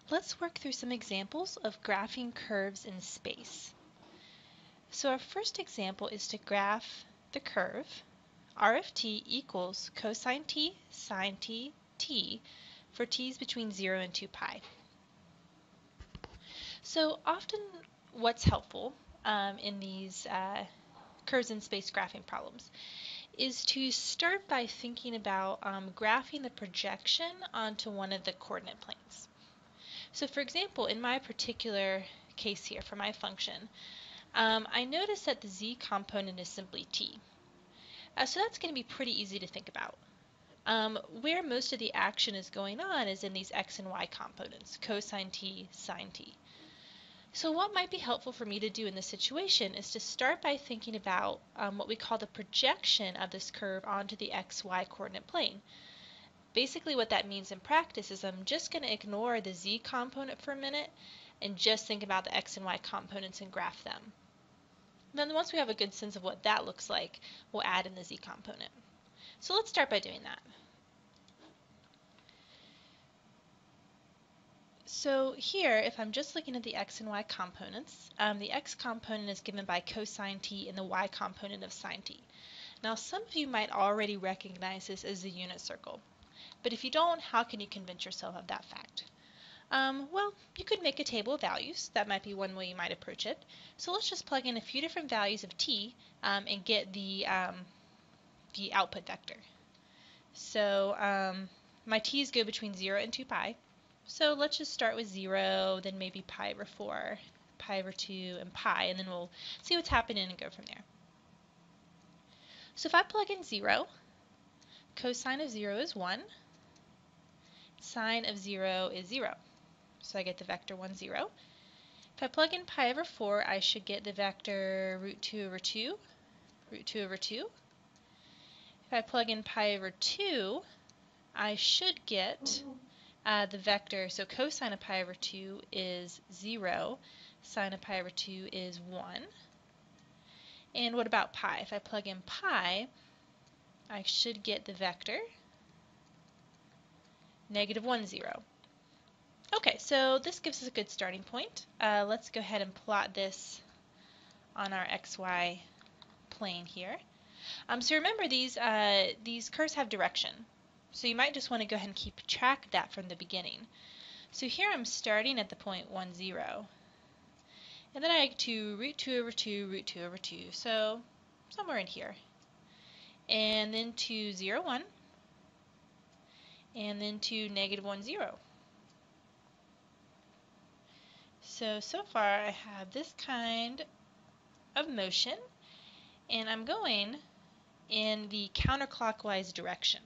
Let's work through some examples of graphing curves in space. So our first example is to graph the curve r of t equals cosine t, sine t, t for t's between 0 and 2 pi. So often what's helpful in these curves in space graphing problems is to start by thinking about graphing the projection onto one of the coordinate planes. So for example, in my particular case here for my function, I notice that the z component is simply t. So that's going to be pretty easy to think about. Where most of the action is going on is in these x and y components, cosine t, sine t. So what might be helpful for me to do in this situation is to start by thinking about what we call the projection of this curve onto the xy coordinate plane. Basically what that means in practice is I'm just going to ignore the z component for a minute and just think about the x and y components and graph them. Then once we have a good sense of what that looks like, we'll add in the z component. So let's start by doing that. So here, if I'm just looking at the x and y components, the x component is given by cosine t and the y component of sine t. Now some of you might already recognize this as the unit circle, but if you don't, how can you convince yourself of that fact? Well, you could make a table of values. That might be one way you might approach it. So let's just plug in a few different values of t and get the output vector. So my t's go between 0 and 2 pi. So let's just start with 0, then maybe pi over 4, pi over 2, and pi, and then we'll see what's happening and go from there. So if I plug in 0, cosine of 0 is 1, sine of 0 is 0. So I get the vector 1, 0. If I plug in pi over 4, I should get the vector root 2 over 2, root 2 over 2. If I plug in pi over 2, I should get the vector, so cosine of pi over 2 is 0, sine of pi over 2 is 1. And what about pi? If I plug in pi, I should get the vector negative 1, 0. Okay, so this gives us a good starting point. Let's go ahead and plot this on our xy plane here. So remember these curves have direction. So you might just want to go ahead and keep track of that from the beginning. So here I'm starting at the point 1, 0. And then I get to root 2 over 2, root 2 over 2. So somewhere in here. And then to 0, 1. And then to negative 1, 0. So far I have this kind of motion. And I'm going in the counterclockwise direction.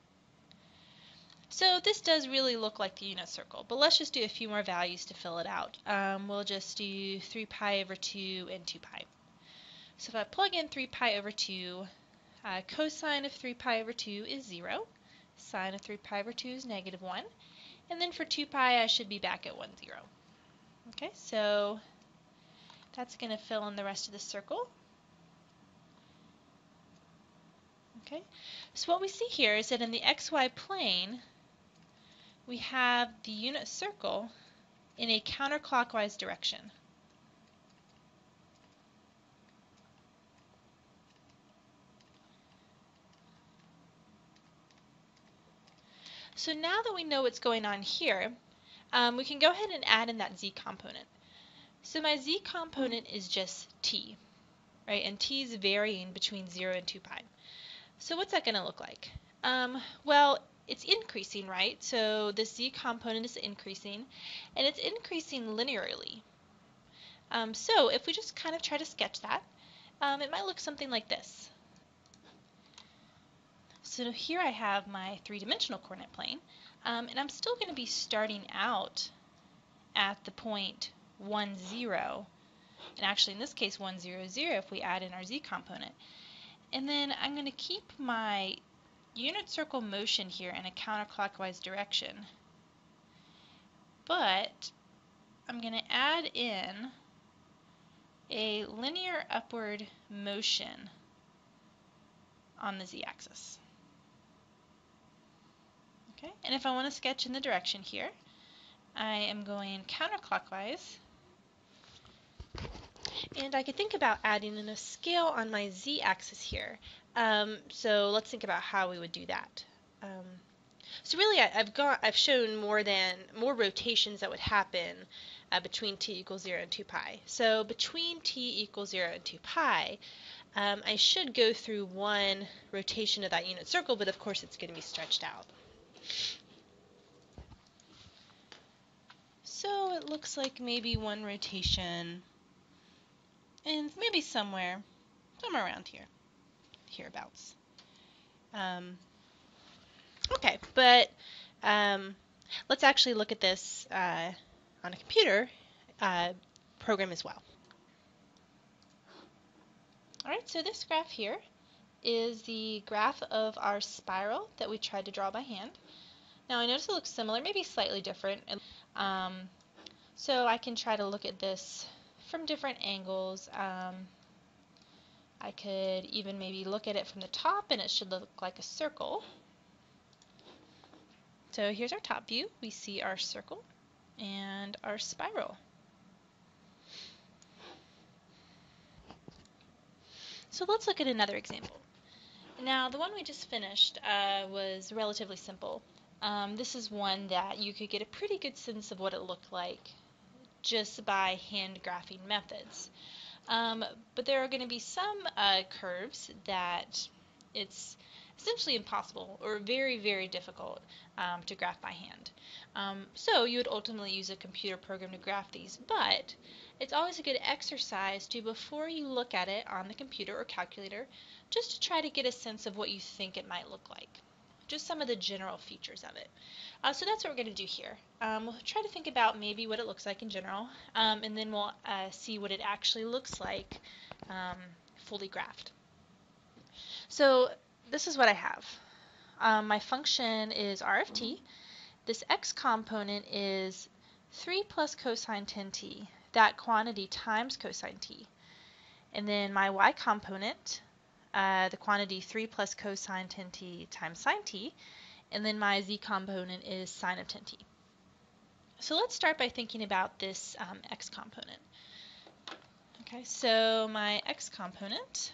So this does really look like the unit circle, but let's just do a few more values to fill it out. We'll just do 3 pi over 2 and 2 pi. So if I plug in 3 pi over 2, cosine of 3 pi over 2 is 0, sine of 3 pi over 2 is negative 1, and then for 2 pi I should be back at 1, 0. Okay, so that's going to fill in the rest of the circle. Okay, so what we see here is that in the xy plane, we have the unit circle in a counterclockwise direction. So now that we know what's going on here, we can go ahead and add in that z component. So my z component is just t, right? And t is varying between 0 and 2 pi. So what's that going to look like? Well, it's increasing, right? So the z component is increasing, and it's increasing linearly. So if we just kind of try to sketch that, it might look something like this. So here I have my three-dimensional coordinate plane, and I'm still going to be starting out at the point 1, 0, and actually in this case 1, 0, 0 if we add in our z component. And then I'm going to keep my unit circle motion here in a counterclockwise direction, but I'm going to add in a linear upward motion on the z-axis. Okay, and if I want to sketch in the direction here, I am going counterclockwise. And I could think about adding in a scale on my z-axis here. So let's think about how we would do that. So really, I've shown more rotations that would happen between t equals 0 and 2 pi. So between t equals 0 and 2 pi, I should go through one rotation of that unit circle, but of course it's going to be stretched out. So it looks like maybe one rotation, and maybe somewhere around here, hereabouts. Okay, but let's actually look at this on a computer program as well. All right, so this graph here is the graph of our spiral that we tried to draw by hand. Now I notice it looks similar, maybe slightly different. So I can try to look at this from different angles. I could even maybe look at it from the top and it should look like a circle. So here's our top view. We see our circle and our spiral. So let's look at another example. Now the one we just finished was relatively simple. This is one that you could get a pretty good sense of what it looked like just by hand graphing methods. But there are going to be some curves that it's essentially impossible or very, very difficult to graph by hand. So you would ultimately use a computer program to graph these, but it's always a good exercise to, before you look at it on the computer or calculator, just to try to get a sense of what you think it might look like. Just some of the general features of it. So that's what we're going to do here. We'll try to think about maybe what it looks like in general, and then we'll see what it actually looks like fully graphed. So this is what I have. My function is r of t. This x component is 3 plus cosine 10t, that quantity times cosine t. And then my y component, the quantity 3 plus cosine 10t times sine t, and then my z component is sine of 10t. So let's start by thinking about this x component. Okay, so my x component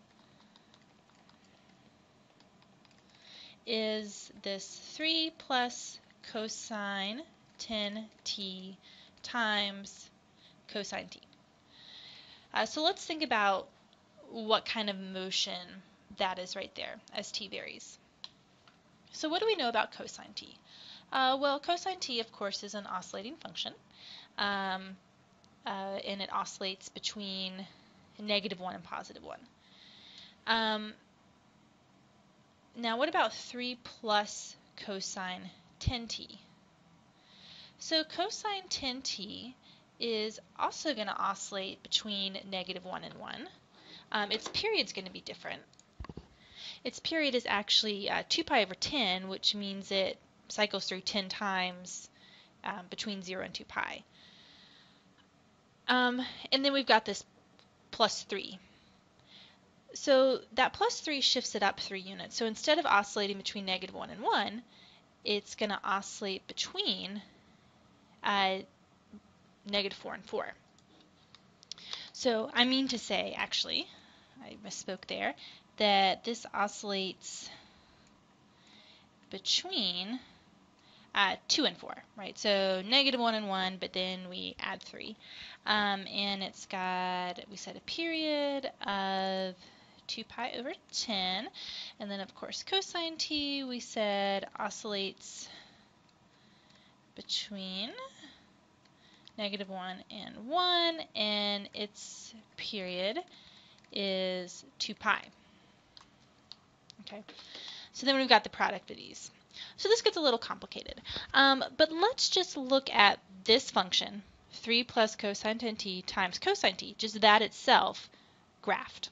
is this 3 plus cosine 10t times cosine t. So let's think about what kind of motion that is right there as t varies. So what do we know about cosine t? Well, cosine t, of course, is an oscillating function, and it oscillates between -1 and +1. Now, what about 3 plus cosine 10t? So cosine 10t is also going to oscillate between -1 and 1. Its period is going to be different. Its period is actually 2 pi over 10, which means it cycles through 10 times between 0 and 2 pi. And then we've got this plus 3. So that plus 3 shifts it up 3 units. So instead of oscillating between -1 and 1, it's going to oscillate between -4 and 4. So I mean to say, actually, I misspoke there, that this oscillates between 2 and 4, right? So -1 and 1, but then we add 3. And it's got, we said, a period of 2 pi over 10. And then, of course, cosine t, we said, oscillates between -1 and 1, and its period is 2 pi. Okay, so then we've got the product of these. So this gets a little complicated, but let's just look at this function, 3 plus cosine 10t times cosine t, just that itself graphed.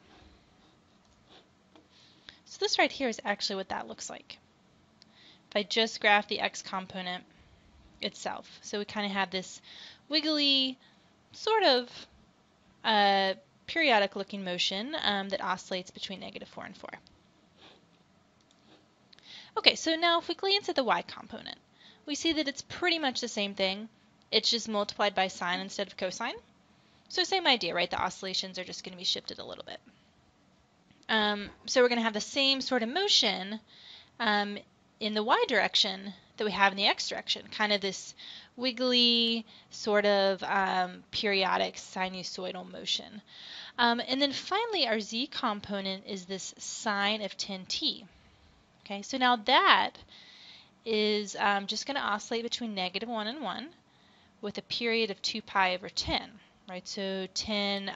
So this right here is actually what that looks like. If I just graph the x component itself. So we kind of have this wiggly, sort of periodic looking motion that oscillates between -4 and 4. Okay, so now if we glance at the y component, we see that it's pretty much the same thing. It's just multiplied by sine instead of cosine. So same idea, right? The oscillations are just going to be shifted a little bit. So we're going to have the same sort of motion in the y direction that we have in the x direction, kind of this wiggly sort of periodic sinusoidal motion. And then finally, our z component is this sine of 10t. Okay, so now that is just going to oscillate between -1 and 1 with a period of 2 pi over 10, right? So 10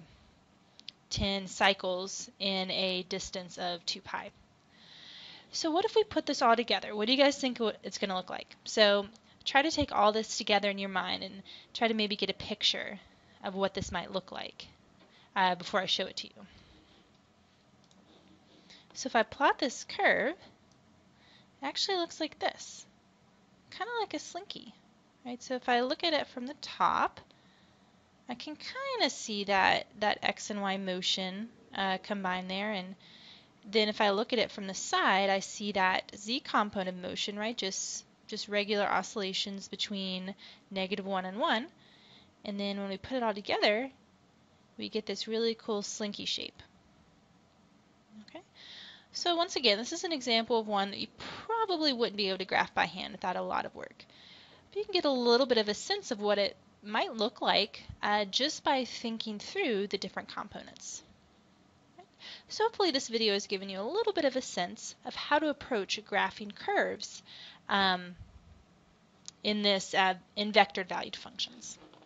cycles in a distance of 2 pi. So what if we put this all together? What do you guys think it's going to look like? So try to take all this together in your mind and try to maybe get a picture of what this might look like before I show it to you. So if I plot this curve, it actually looks like this, kind of like a slinky, right? So if I look at it from the top, I can kind of see that x and y motion combined there, and then if I look at it from the side, I see that z component motion, right? Just regular oscillations between -1 and 1, and then when we put it all together, we get this really cool slinky shape. Okay. So once again, this is an example of one that you probably wouldn't be able to graph by hand without a lot of work. But you can get a little bit of a sense of what it might look like just by thinking through the different components. So hopefully this video has given you a little bit of a sense of how to approach graphing curves in vectored valued functions.